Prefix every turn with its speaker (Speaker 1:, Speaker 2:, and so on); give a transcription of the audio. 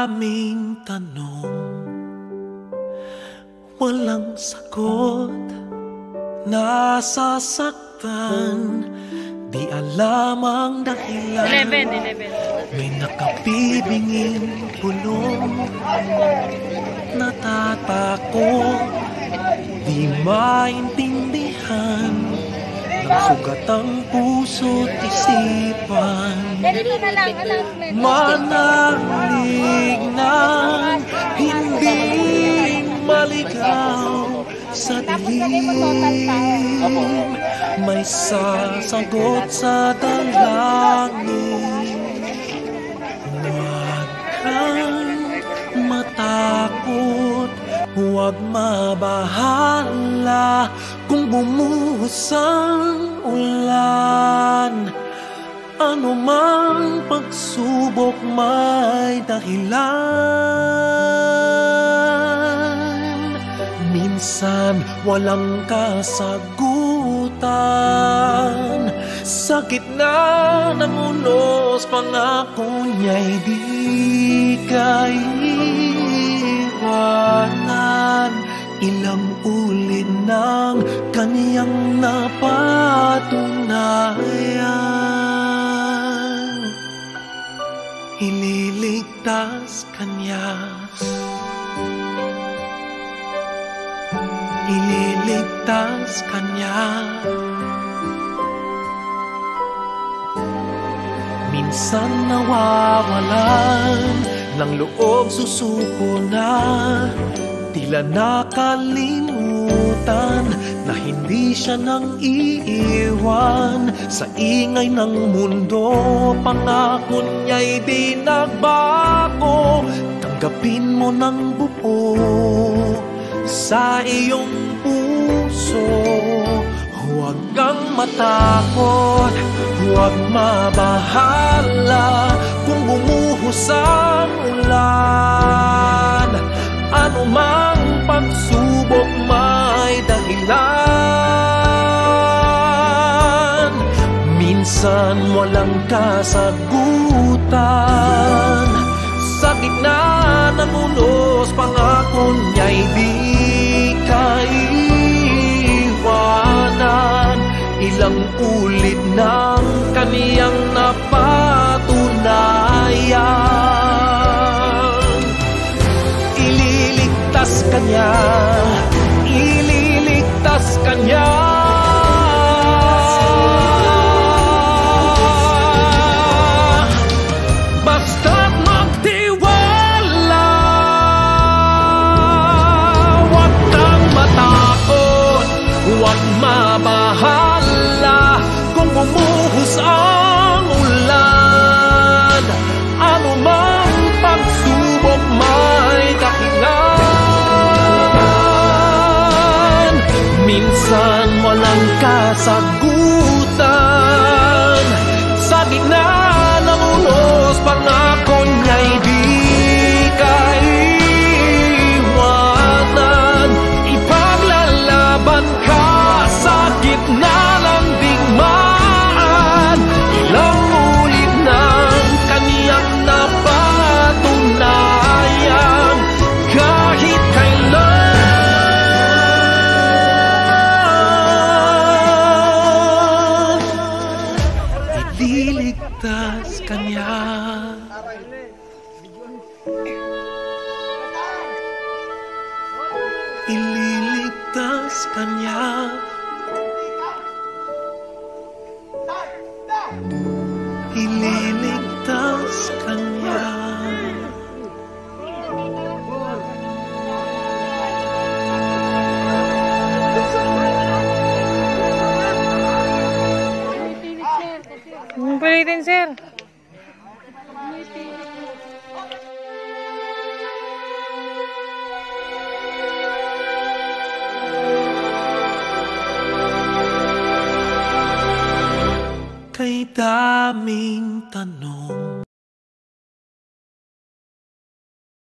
Speaker 1: daming tanong, walang sagot. Nasasaktan, di alam ang dahilan.
Speaker 2: 11.
Speaker 1: May nakabibinging bulong, natatakot, di maintindihan ng sugat ang puso't isipan. Manalig ng hindi maligaw sa dilim, may sasagot sa dalangin. Huwag kang matakot, huwag mabahala kung bumuhos ang ulan. Ano mang pagsubok may dahilan. Minsan walang kasagutan, sa gitna ng unos pangako niya'y di kaiwanan. Ilang ulit ng kaniyang napatunayan, ililigtas kanya, ililigtas kanya. Minsan nawawalan ng loob, susuko na, tila nakalimutan na hindi siya nang iiwan. Sa ingay ng mundo, pangako niya'y di nagbago. Tanggapin mo ng buo sa iyong puso. Huwag kang matakot, huwag mabahala kung bumuhos ang ulan. Ano mang pagsubok may dahilan. Minsan walang kasagutan, sa gitna ng unos pangako niya'y di kaiwanan. Ilang ulit ng kaniyang napatunayan, ililigtas kanya, ililigtas kanya. Basta't magtiwala, huwag kang matakot, huwag mabahala kung bumuhos ang ulan. Ano mang pagsubok may dahilan. Minsan walang kasagutan, sa gitna ng unos pangako niya'y di kaiwanan. Ipaglalaban ka sa gitna ng digmaan. Ilang ulit ng kaniyang napatunayan, kahit kailan ililigtas kanya, ililigtas kanya, ililigtas kanya.
Speaker 2: Palitin, sir.
Speaker 1: Kay daming tanong,